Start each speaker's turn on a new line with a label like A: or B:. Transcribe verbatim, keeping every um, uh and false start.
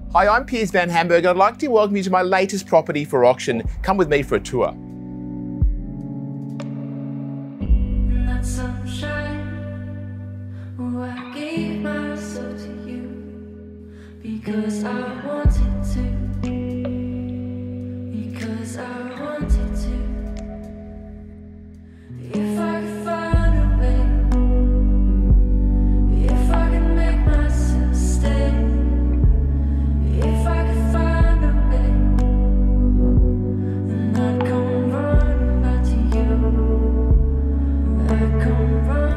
A: Hi, I'm Piers Van Hamburg and I'd like to welcome you to my latest property for auction. Come with me for a tour.
B: That sunshine, oh, I gave myself to you because I wanted to, because I wanted to. If I could find a way, if I could make myself stay, if I could find a way, then I'd come running back to you. I'd come running.